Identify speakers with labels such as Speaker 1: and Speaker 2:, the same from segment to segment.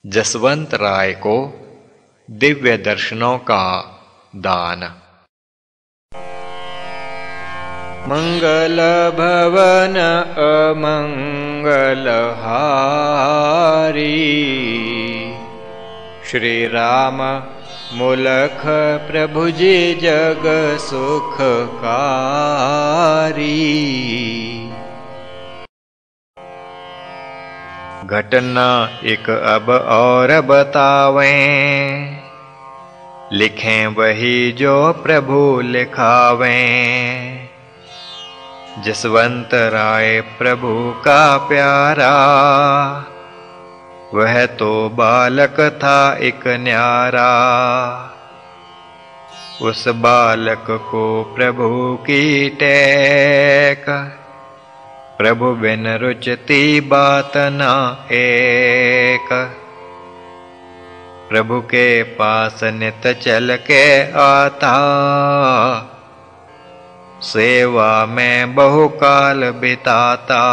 Speaker 1: जसवंत राय को दिव्य दर्शनों का दान।
Speaker 2: मंगल भवन अमंगल हारी, श्री राम मुलख प्रभु जी जग सुखकारी।
Speaker 1: घटना एक अब और बतावें, लिखें वही जो प्रभु लिखावें। जसवंत राय प्रभु का प्यारा, वह तो बालक था एक न्यारा। उस बालक को प्रभु की टेक, प्रभु बिन रुचती बात न एक। प्रभु के पास नित चल के आता, सेवा में बहुकाल बिताता।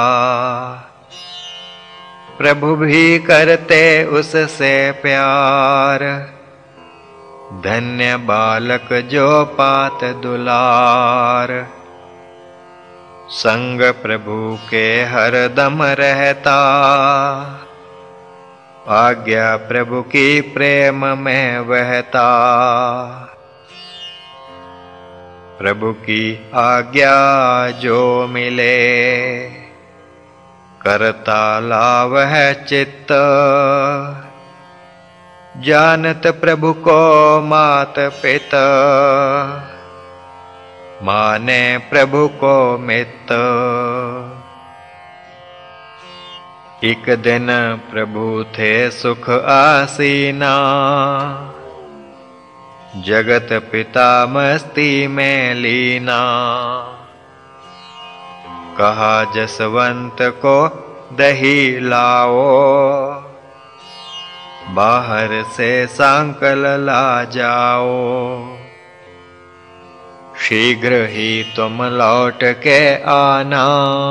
Speaker 1: प्रभु भी करते उससे प्यार, धन्य बालक जो पात दुलार। संग प्रभु के हरदम रहता, आज्ञा प्रभु की प्रेम में बहता। प्रभु की आज्ञा जो मिले, करता लाभ है चित्त। जानत प्रभु को मात पिता, माने प्रभु को मित। एक दिन प्रभु थे सुख आसीना, जगत पिता मस्ती में लीना। कहा जसवंत को दही लाओ, बाहर से सांकल ला जाओ। शीघ्र ही तुम लौट के आना,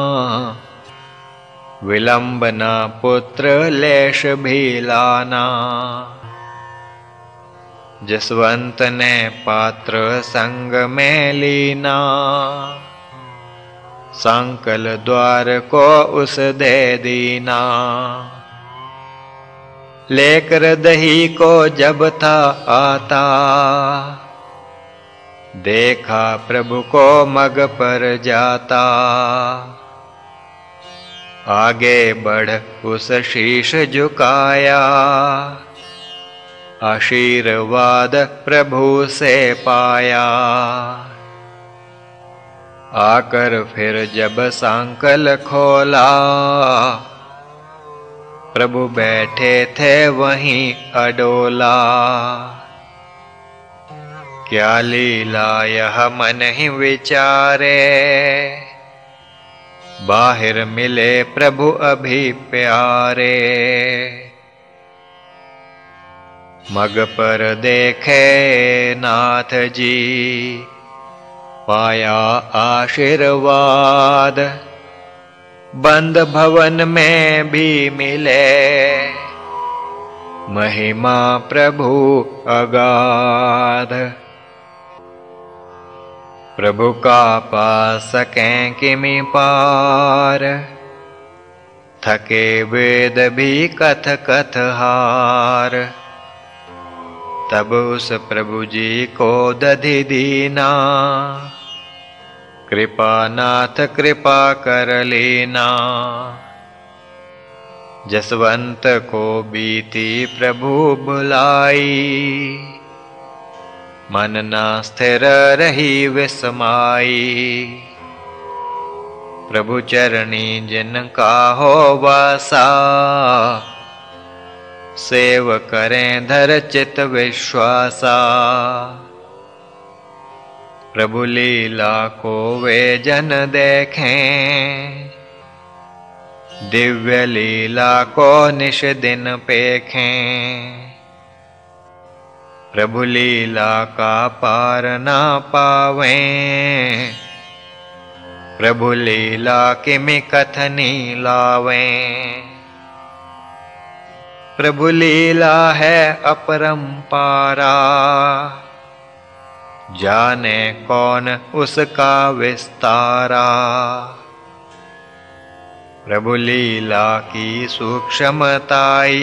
Speaker 1: विलंब न पुत्र लेश भी लाना। जसवंत ने पात्र संग में लीना, सांकल द्वार को उस दे दीना। लेकर दही को जब था आता, देखा प्रभु को मग पर जाता। आगे बढ़ उस शीश झुकाया, आशीर्वाद प्रभु से पाया। आकर फिर जब सांकल खोला, प्रभु बैठे थे वहीं अडोला। क्या लीला यह मन ही विचारे, बाहिर मिले प्रभु अभी प्यारे। मग पर देखे नाथ जी, पाया आशीर्वाद। बंद भवन में भी मिले, महिमा प्रभु अगाध। प्रभु का पास सकें किमि पार, थके वेद भी कथ कथ हार। तब उस प्रभु जी को दधि दीना, कृपा नाथ कृपा कर लेना। जसवंत को बीती प्रभु बुलाई, मन ना स्थिर रही विस्माई। प्रभु चरणी जिनका हो वासा, सेव करें धर चित विश्वासा। प्रभु लीला को वे जन देखें, दिव्य लीला को निश दिन पेखें। प्रभु लीला का पार ना पावें, प्रभु लीला किमि कथनी लावें। प्रभु लीला है अपरंपारा, जाने कौन उसका विस्तारा। प्रभु लीला की सूक्ष्मताई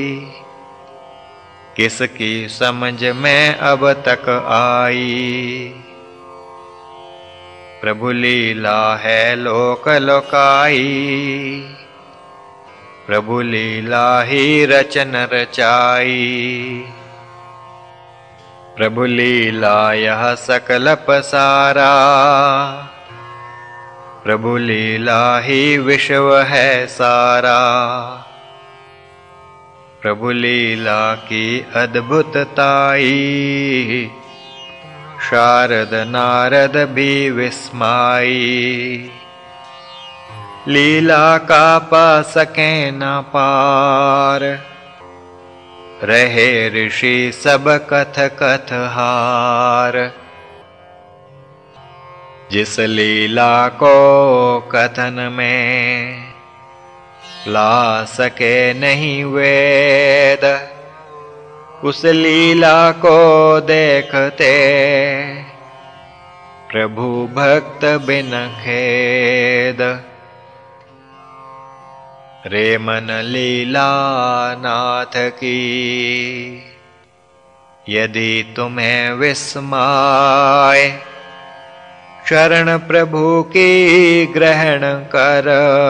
Speaker 1: किसकी समझ में अब तक आई। प्रभु लीला है लोक लोकाई, प्रभु लीला ही रचन रचाई। प्रभु लीला यह सकल पसारा, प्रभु लीला ही विश्व है सारा। प्रभु लीला की अद्भुतताई शारद नारद भी विस्माई। लीला का पा सके न पार, रहे ऋषि सब कथ कथ हार। जिस लीला को कथन में ला सके नहीं वेद, उस लीला को देखते प्रभु भक्त बिन खेद। रे मन लीला नाथ की यदि तुम्हें विस्माय, शरण प्रभु की ग्रहण कर,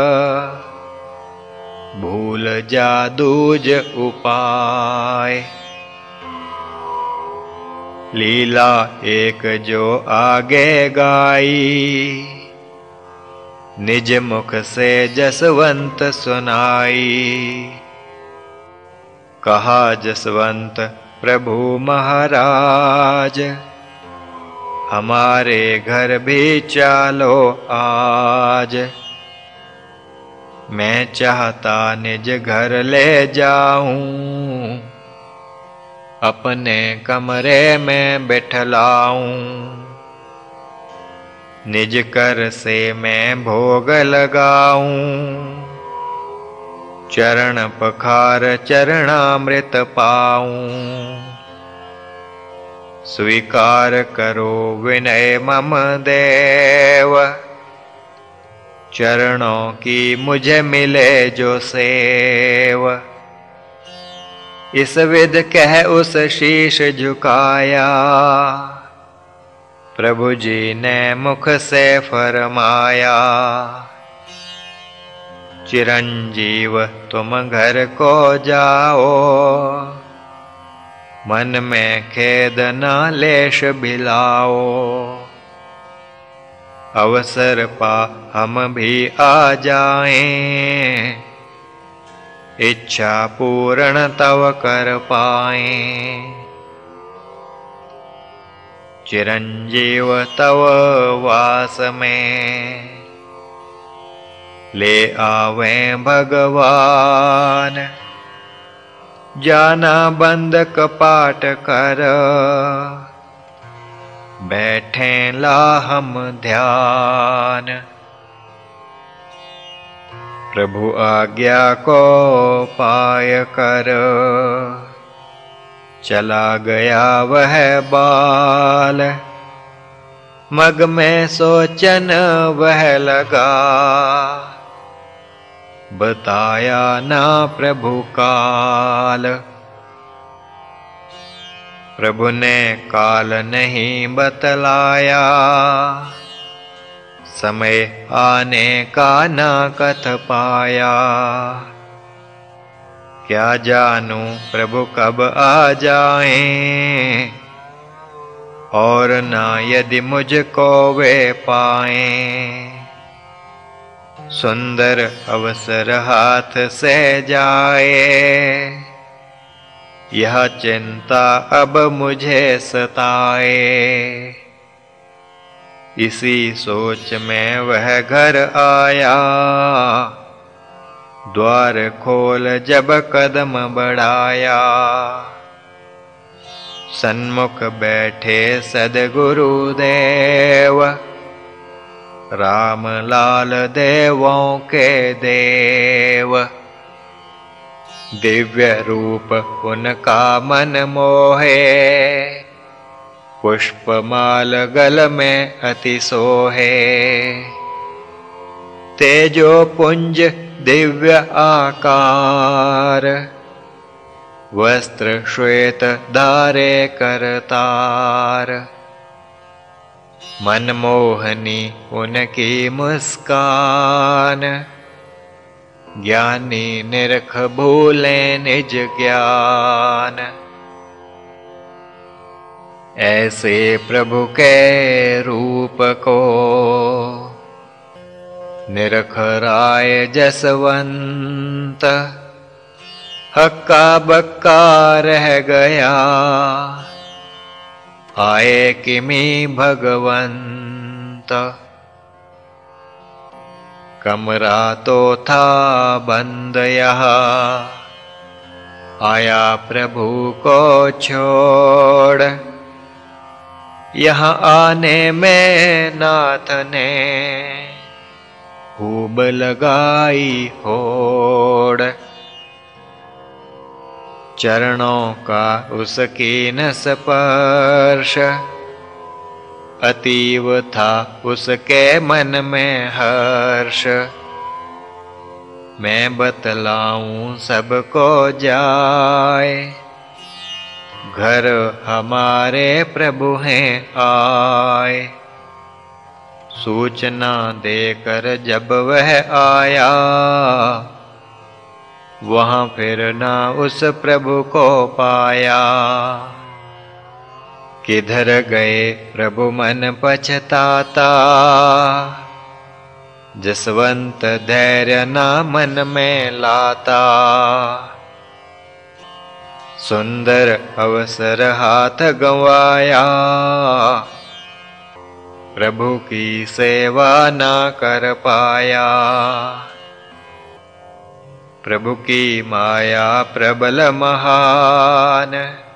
Speaker 1: भूल जा दूज उपाय। लीला एक जो आगे गाई, निज मुख से जसवंत सुनाई। कहा जसवंत प्रभु महाराज, हमारे घर भी चालो आज। मैं चाहता निज घर ले जाऊं, अपने कमरे में बैठलाऊं। निज कर से मैं भोग लगाऊं, चरण पखार चरणामृत पाऊं। स्वीकार करो विनय मम देव, चरणों की मुझे मिले जो सेव। इस विध कह उस शीश झुकाया, प्रभु जी ने मुख से फरमाया। चिरंजीव तुम घर को जाओ, मन में खेद न लेश भिलाओ। अवसर पा हम भी आ जाएं, इच्छा पूर्ण तव कर पाएं। चिरंजीव तव वास में ले आवें भगवान। जाना बंद कपाट कर, बैठे ला हम ध्यान। प्रभु आज्ञा को पाय कर, चला गया वह बाल। मग में सोचन वह लगा, बताया ना प्रभु काल। प्रभु ने काल नहीं बतलाया, समय आने का ना कथ पाया। क्या जानूं प्रभु कब आ जाएं, और ना यदि मुझको वे पाएं। सुंदर अवसर हाथ से जाए, यह चिंता अब मुझे सताए। इसी सोच में वह घर आया, द्वार खोल जब कदम बढ़ाया। सन्मुख बैठे सद्गुरुदेव, राम लाल देवों के देव। दिव्य रूप उनका मन मोहे, पुष्पमाल गल में अति सोहे। तेजो पुंज दिव्य आकार, वस्त्र श्वेत धारे करतार। मनमोहनी उनकी मुस्कान, ज्ञानी निरख भूले निज ज्ञान। ऐसे प्रभु के रूप को, निरख राय जसवंत। हक्का बक्का रह गया, आए किमी भगवंत। कमरा तो था बंद यहाँ, आया प्रभु को छोड़। यहाँ आने में नाथ ने खूब लगाई होड़। चरणों का उसकी न स्पर्श, अतीव था उसके मन में हर्ष। मैं बतलाऊं सबको जाए, घर हमारे प्रभु हैं आए। सूचना देकर जब वह आया, वहाँ फिर न उस प्रभु को पाया। किधर गए प्रभु मन पछताता, जसवंत धैर्य न मन में लाता। सुंदर अवसर हाथ गंवाया, प्रभु की सेवा न कर पाया। प्रभु की माया प्रबल महान,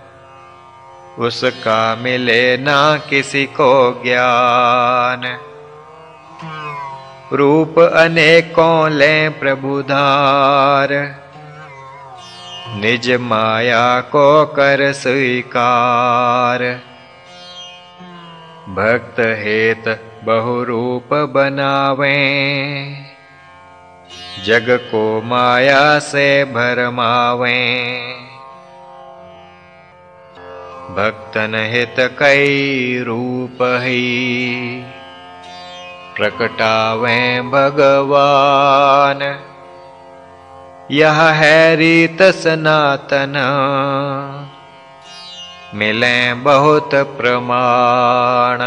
Speaker 1: उसका मिले ना किसी को ज्ञान। रूप अनेकों ले प्रभु धार, निज माया को कर स्वीकार। भक्त हेत बहुरूप बनावें, जग को माया से भरमावें। भक्तन हित कई रूप ही, प्रकटावें भगवान। यह है रीत सनातन, मिलें बहुत प्रमाण।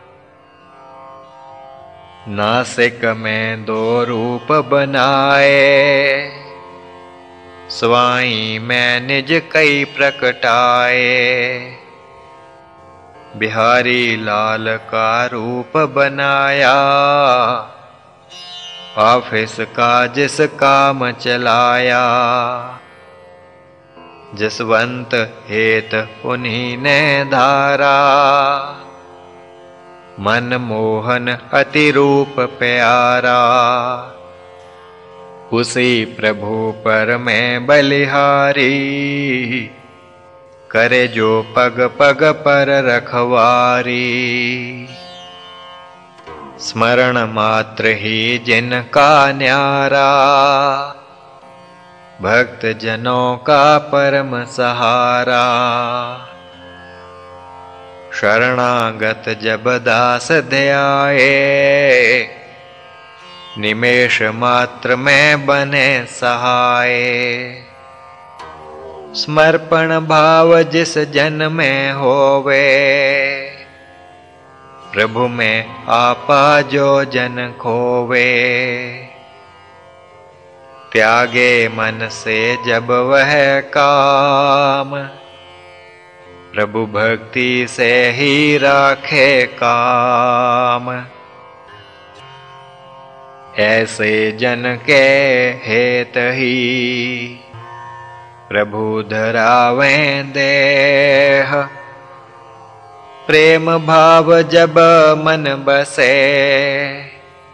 Speaker 1: नासिक में दो रूप बनाए, स्वाई में निज कई प्रकटाए। बिहारी लाल का रूप बनाया, ऑफिस का जिस काम चलाया। जसवंत हेत उन्हीं ने धारा, मनमोहन अति रूप प्यारा। उसी प्रभु पर मैं बलिहारी, करे जो पग पग पर रखवारी। स्मरण मात्र ही जिनका न्यारा, भक्त जनों का परम सहारा। शरणागत जब दास ध्याए, निमेष मात्र में बने सहाय। समर्पण भाव जिस जन में होवे, प्रभु में आपा जो जन खोवे। त्यागे मन से जब वह काम, प्रभु भक्ति से ही राखे काम। ऐसे जन के हेत ही, प्रभु धरावें देह। प्रेम भाव जब मन बसे,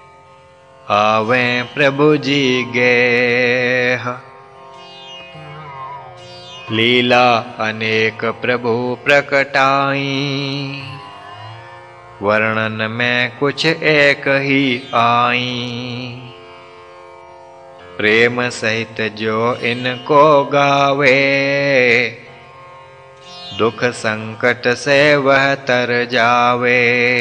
Speaker 1: आवें प्रभु जी गेह। लीला अनेक प्रभु प्रकटाई, वर्णन में कुछ एक ही आई। प्रेम सहित जो इनको गावे, दुख संकट से वह तर जावे।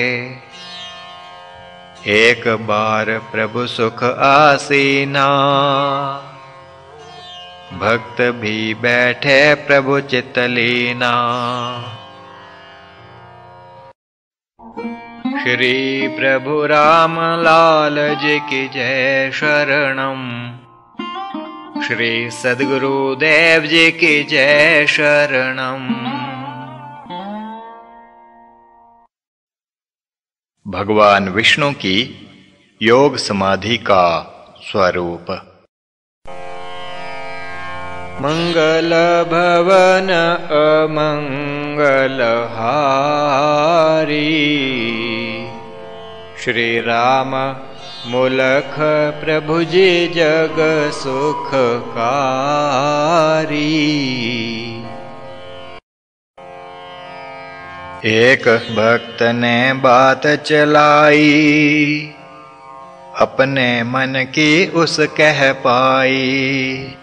Speaker 1: एक बार प्रभु सुख आसीना, भक्त भी बैठे प्रभु चितलीना। श्री प्रभु राम लाल जी की जय शरणम। श्री सद्गुरुदेव जी की जय शरणम। भगवान विष्णु की योग समाधि का स्वरूप।
Speaker 2: मंगल भवन अमंगल हारी, श्री राम मूलख प्रभु जी जग सुखकारी।
Speaker 1: एक भक्त ने बात चलाई, अपने मन की उस कह पाई।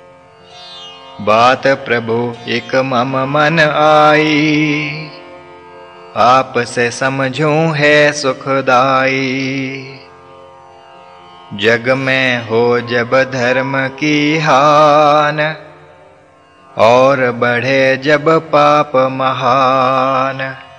Speaker 1: बात प्रभु एक मम मन आई, आप से समझूं है सुखदाई। जग में हो जब धर्म की हान, और बढ़े जब पाप महान।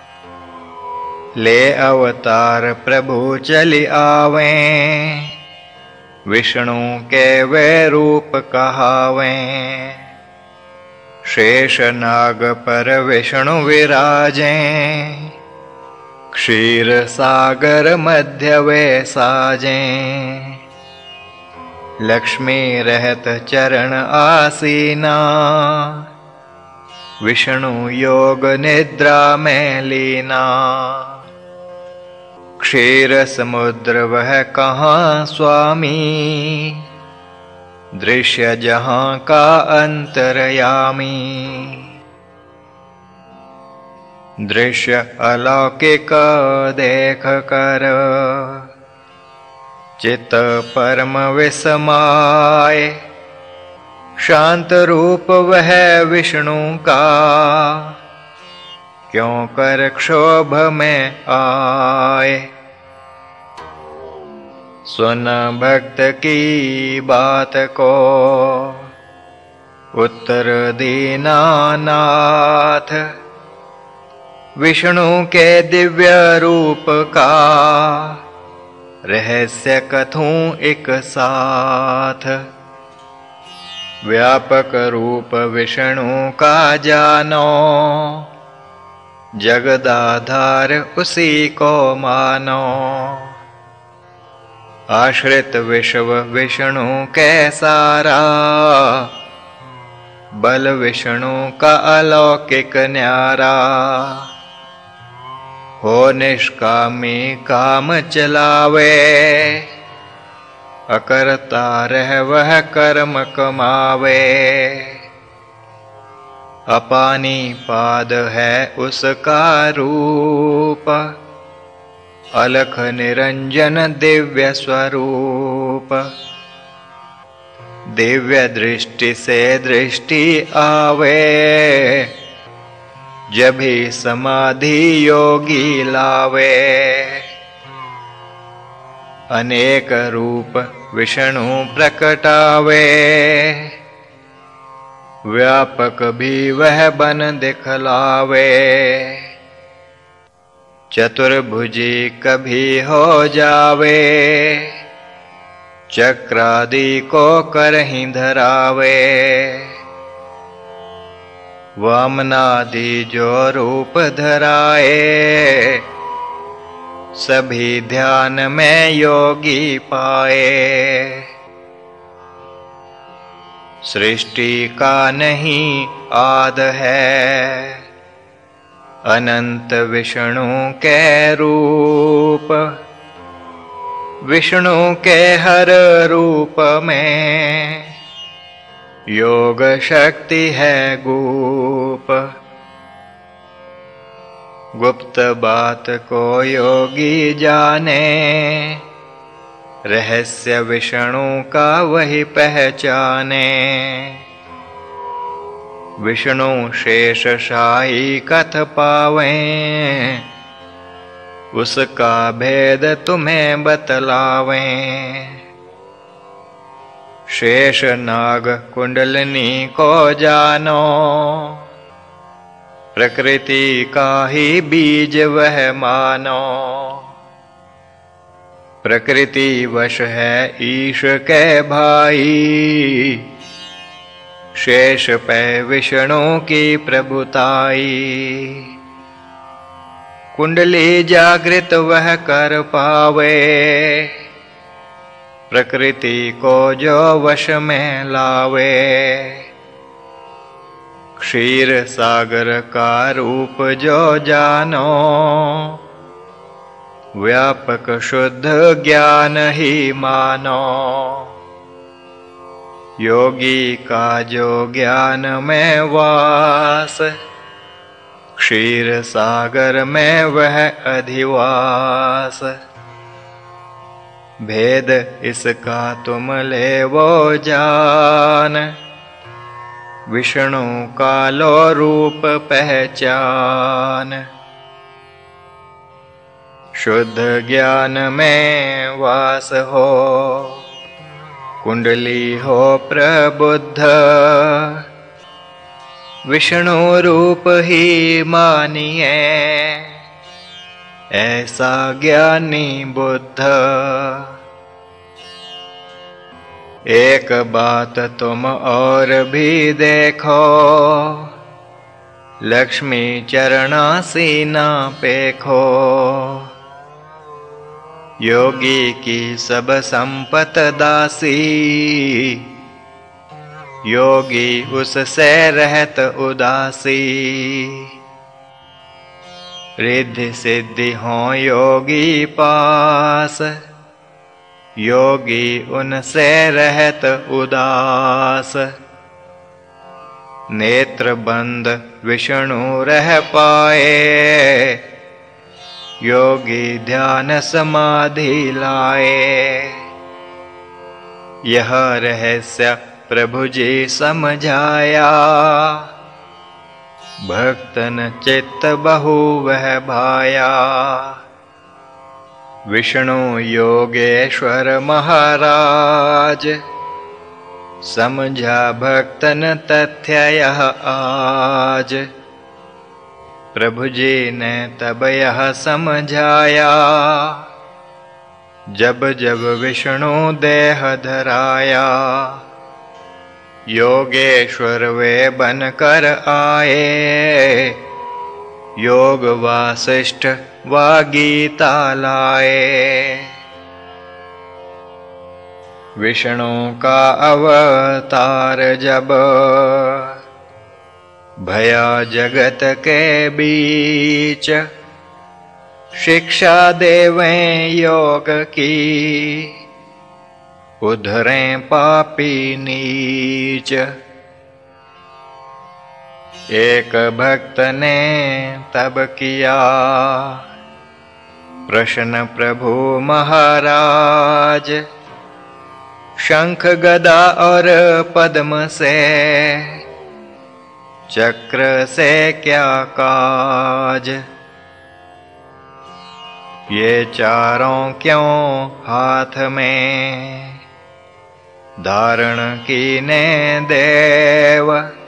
Speaker 1: ले अवतार प्रभु चली आवें, विष्णु के वे रूप कहावें। शेष नाग पर विष्णु विराजें, क्षीर सागर मध्य वे साजें। लक्ष्मी रहत चरण आसीना, विष्णु योग निद्रा में लीना। क्षीर समुद्र वह कहाँ स्वामी, दृश्य जहाँ का अंतर्यामी। दृश्य अलौकिक देख कर, चित्त परम विस्माय। शांत रूप वह विष्णु का, क्यों कर क्षोभ में आए। सुन भक्त की बात को, उत्तर दीनानाथ। विष्णु के दिव्य रूप का, रहस्य कथूं एक साथ। व्यापक रूप विष्णु का जानो, जगदाधार उसी को मानो। आश्रित विश्व विष्णु के सारा, बल विष्णु का अलौकिक न्यारा। हो निष्कामी काम चलावे, अकर्ता रह वह कर्म कमावे। अपानी पाद है उसका रूप, अलख निरंजन दिव्य स्वरूप। दिव्य दृष्टि से दृष्टि आवे, जब ही समाधि योगी लावे। अनेक रूप विष्णु प्रकटावे, व्यापक भी वह बन दिखलावे। चतुर्भुजी कभी हो जावे, चक्रादि को करहीं धरावे। वामनादि जो रूप धराए, सभी ध्यान में योगी पाए। सृष्टि का नहीं आद है, अनंत विष्णु के रूप। विष्णु के हर रूप में योग शक्ति है गुप। गुप्त बात को योगी जाने, रहस्य विष्णु का वही पहचाने। विष्णु शेष शाही कथ पावें, उसका भेद तुम्हें बतलावें। शेष नाग कुंडलिनी को जानो, प्रकृति का ही बीज वह मानो। प्रकृति वश है ईश के भाई, शेष पे विष्णु की प्रभुताई। कुंडली जागृत वह कर पावे, प्रकृति को जो वश में लावे। क्षीर सागर का रूप जो जानो, व्यापक शुद्ध ज्ञान ही मानो। योगी का जो ज्ञान में वास, क्षीर सागर में वह अधिवास। भेद इसका तुम ले वो जान, विष्णु का लो रूप पहचान। शुद्ध ज्ञान में वास हो, कुंडली हो प्रबुद्ध। विष्णु रूप ही मानिए, ऐसा ज्ञानी बुद्ध। एक बात तुम और भी देखो, लक्ष्मी चरणा सीना पेखो। योगी की सब संपत दासी, योगी उससे रहत उदासी। रिद्धि सिद्धि हो योगी पास, योगी उनसे रहत उदास। नेत्र बंद विष्णु रह पाए, योगी ध्यान समाधि लाए। यह रहस्य प्रभु जी समझाया, भक्तन चित्त बहु वह भाया। विष्णु योगेश्वर महाराज, समझा भक्तन तथ्य यह आज। प्रभु जी ने तब यह समझाया, जब जब विष्णु देह धराया। योगेश्वर वे बनकर आए, योग वासिष्ठ वा गीता लाए। विष्णु का अवतार जब, भया जगत के बीच। शिक्षा देवें योग की, उधरें पापी नीच। एक भक्त ने तब किया प्रश्न प्रभु महाराज, शंख गदा और पद्म से, चक्र से क्या काज। ये चारों क्यों हाथ में, धारण कीने देव।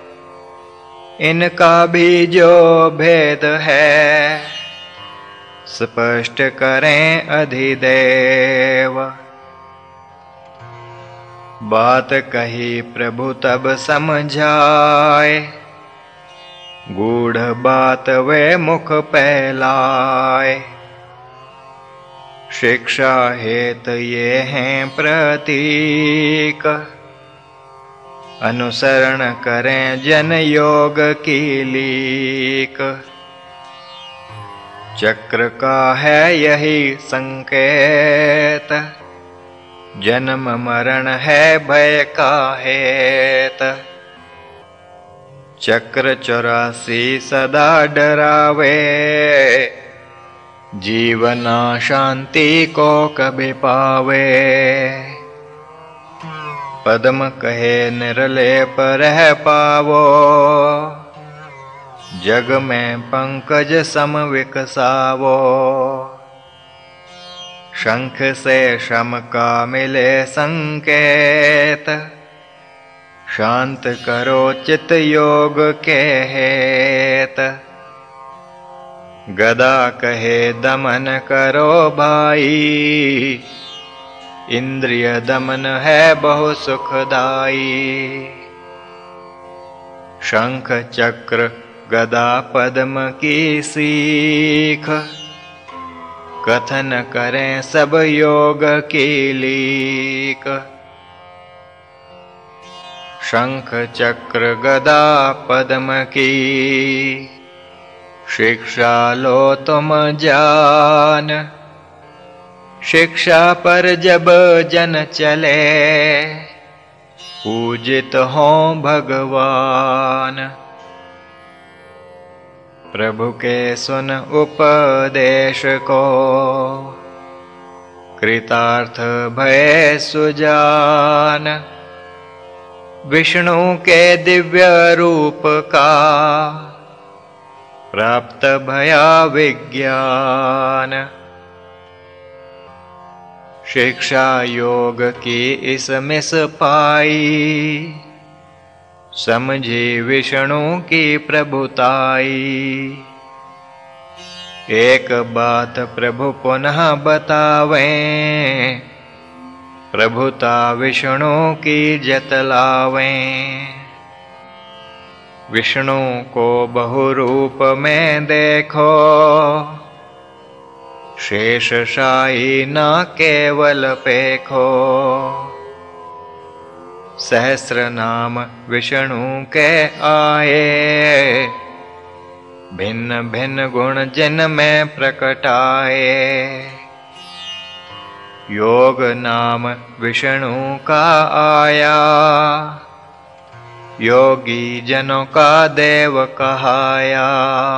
Speaker 1: इनका भी जो भेद है, स्पष्ट करें अधिदेव। बात कही प्रभु तब समझाए, गूढ़ बात वे मुख फैलाए। शिक्षा हेत ये हैं प्रतीक, अनुसरण करें जन योग की लीक। चक्र का है यही संकेत, जन्म मरण है भय का हेत। चक्र 84 सदा डरावे, जीवना शांति को कभी पावे। पद्म कहे निर्लेप रह पावो, जग में पंकज सम विकसावो। शंख से शम का मिले संकेत, शांत करो चित योग के हेत। गदा कहे दमन करो भाई, इंद्रिय दमन है बहु सुखदाई। शंख चक्र गदा पद्म की सीख, कथन करें सब योग की लीक। शंख चक्र गदा पद्म की, शिक्षा लो तुम जान। शिक्षा पर जब जन चले, पूजित हों भगवान। प्रभु के सुन उपदेश को, कृतार्थ भय सुजान। विष्णु के दिव्य रूप का, प्राप्त भया विज्ञान। शिक्षा योग की इस मिस पाई, समझी विष्णु की प्रभुताई। एक बात प्रभु पुनः बतावें, प्रभुता विष्णु की जतलावें। विष्णु को बहुरूप में देखो, शेष शाही न केवल पेखो। सहस्र नाम विष्णु के आए, भिन्न भिन्न गुण जिन में प्रकटाए। योग नाम विष्णु का आया, योगी जनों का देव कहाया।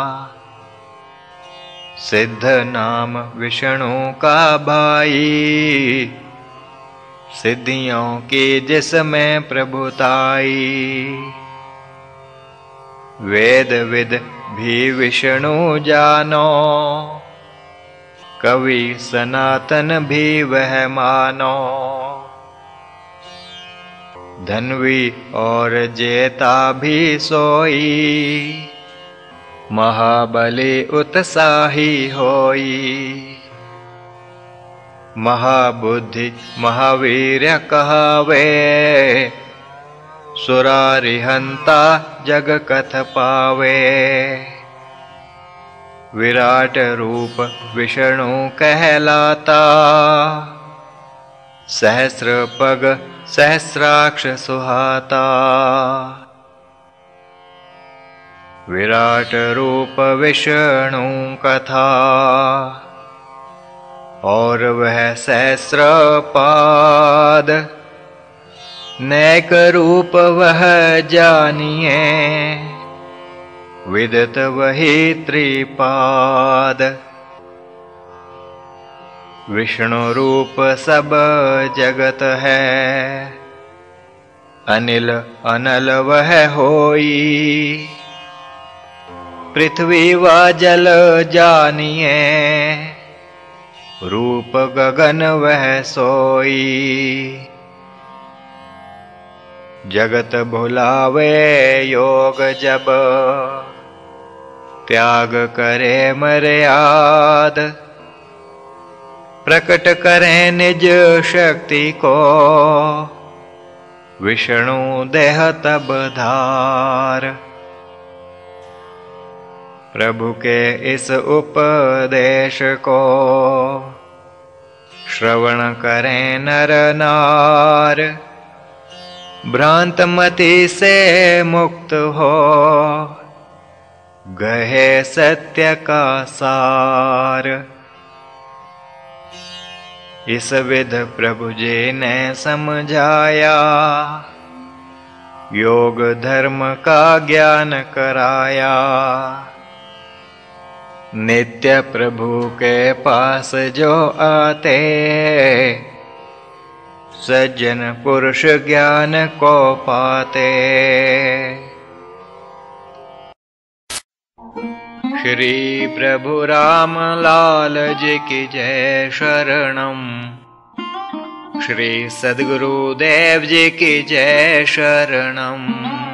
Speaker 1: सिद्ध नाम विष्णु का भाई, सिद्धियों की जिसमें प्रभुताई। वेद विद भी विष्णु जानो, कवि सनातन भी वह मानो। धनवी और जेता भी सोई, महाबली उत्साही होई। महाबुद्धि महावीर कहावे, सुरारिहंता जग कथ पावे। विराट रूप विष्णु कहलाता, सहस्र पग सहस्राक्ष सुहाता। विराट रूप विष्णु कथा, और वह सहस्र पाद। नैक रूप वह जानिए, विदित वही त्रिपाद। विष्णु रूप सब जगत है, अनिल अनल वह होई। पृथ्वी व जल जानिए, रूप गगन वह सोई। जगत भुलावे योग जब, त्याग करे मर्याद। प्रकट करें निज शक्ति को, विष्णु देह तब धार। प्रभु के इस उपदेश को, श्रवण करें नर नार। भ्रांत मति से मुक्त हो, गहे सत्य का सार। इस विध प्रभु जी ने समझाया, योग धर्म का ज्ञान कराया। नित्य प्रभु के पास जो आते, सज्जन पुरुष ज्ञान को पाते। श्री प्रभु राम लाल जी की जय शरणम। श्री सद्गुरुदेव जी की जय शरणम।